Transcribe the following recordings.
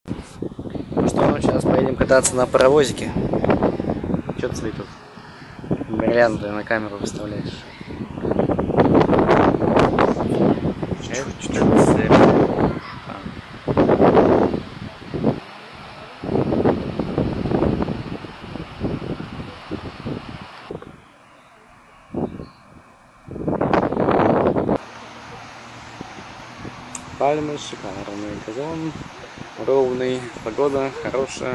Ну что, сейчас поедем кататься на паровозике. Что ты свои тут бриллианты на камеру выставляешь? Пальмы, шикарный газон, ровный, погода хорошая.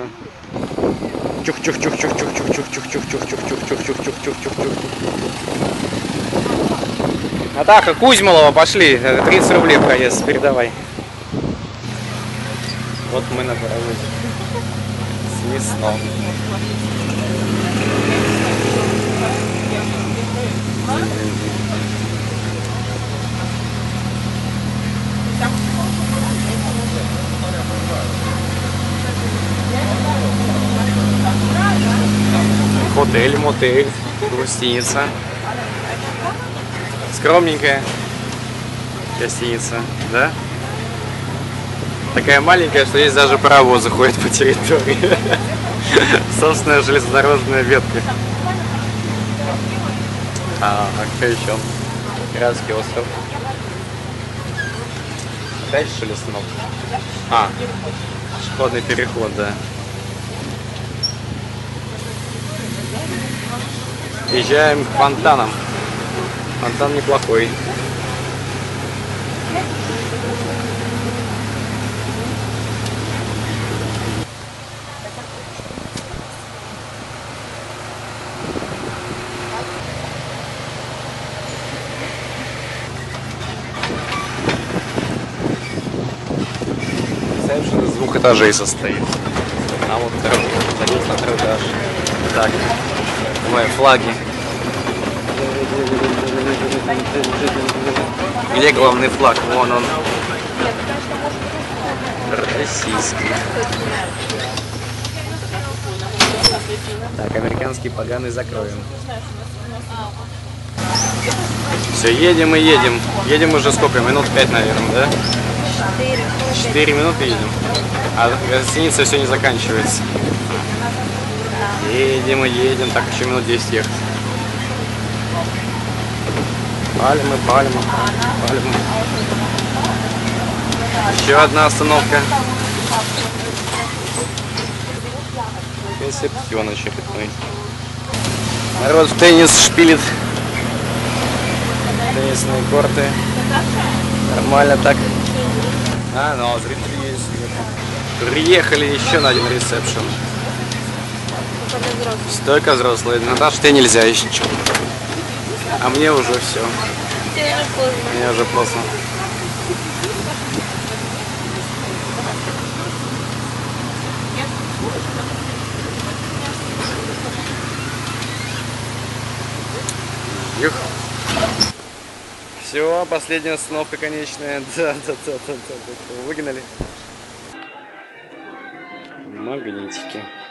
Атака Кузьмолова, пошли, 30 рублей проезд, передавай. Вот мы на паровозе. Смешно. Отель, мотель, гостиница. Скромненькая гостиница, да? Такая маленькая, что здесь даже паровозы ходят по территории. Собственная железнодорожная ветка. А что еще? Пиратский остров. Опять что ли остановка? А, пешеходный переход, да. Езжаем к фонтанам. Фонтан неплохой. Ресепшн из 2 этажей состоит. А вот садится на 3 этаж. Так, мои флаги. Где главный флаг? Вон он. Российский. Так, американский поганый закроем. Все, едем и едем. Едем уже сколько? Минут 5, наверное, да? 4 минуты едем. А гостиница все не заканчивается. Едем и едем. Так, еще минут 10 ехать. Пальмы, пальмы, пальмы. Еще одна остановка. Концептион очередной. Народ в теннис шпилит. Теннисные корты. Нормально так. А, ну, зрители есть. Приехали еще на один ресепшн. Столько взрослые. Наташа, тебе нельзя еще ничего. А мне уже все. Мне уже поздно. Юх. Все, последняя остановка конечная. Да. Выгнали. Магнитики.